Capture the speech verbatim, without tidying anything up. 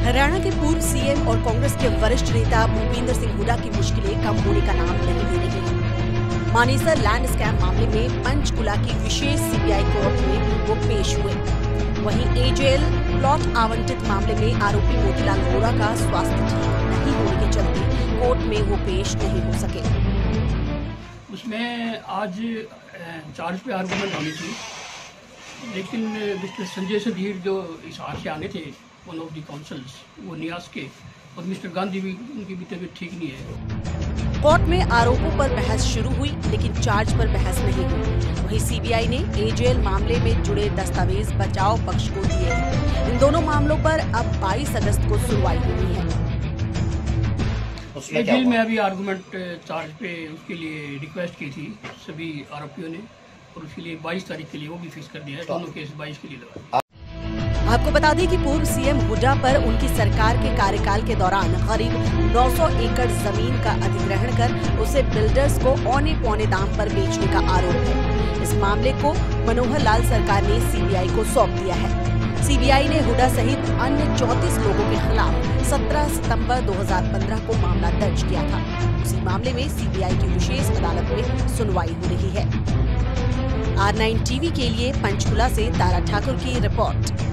हरियाणा के पूर्व सीएम और कांग्रेस के वरिष्ठ नेता भूपेंद्र सिंह हुड्डा की मुश्किलें कम होने का नाम नहीं ले रही हैं। मानेसर लैंड स्कैम मामले में पंचकुला की विशेष सीबीआई कोर्ट में वो पेश हुए। वहीं एजेएल प्लॉट आवंटित मामले में आरोपी मोतीलाल वोरा का स्वास्थ्य ठीक नहीं होने के चलते कोर्ट में वो पेश नहीं हो सके। उसमें आज चार्ज पे आर्गूमेंट होनी थी, लेकिन मिस्टर संजय सुधीर जो इस हाथ से आने थे, वन ऑफ द काउंसल्स, वो नियाज के, और मिस्टर गांधी भी, उनकी भी तबीयत ठीक नहीं है। कोर्ट में आरोपों पर बहस शुरू हुई, लेकिन चार्ज पर बहस नहीं हुई। वहीं सीबीआई ने एजेएल मामले में जुड़े दस्तावेज बचाव पक्ष को दिए। इन दोनों मामलों पर अब बाईस अगस्त को सुनवाई होनी है। एजेएल में अभी आर्गूमेंट चार्ज पे उसके लिए रिक्वेस्ट की थी सभी आरोपियों ने, और उसके लिए बाईस तारीख के लिए वो भी फिक्स कर दिया है। दोनों केस बाईस के लिए लगा। आपको बता दें कि पूर्व सीएम हुड्डा पर उनकी सरकार के कार्यकाल के दौरान करीब नौ सौ एकड़ जमीन का अधिग्रहण कर उसे बिल्डर्स को औने पौने दाम पर बेचने का आरोप है। इस मामले को मनोहर लाल सरकार ने सीबीआई को सौंप दिया है। सीबीआई ने हुड्डा सहित अन्य चौंतीस लोगों के खिलाफ सत्रह सितंबर दो हज़ार पंद्रह को मामला दर्ज किया था। उसी मामले में सीबीआई की विशेष अदालत में सुनवाई हो रही है। आर नाइन टीवी के लिए पंचकुला से तारा ठाकुर की रिपोर्ट।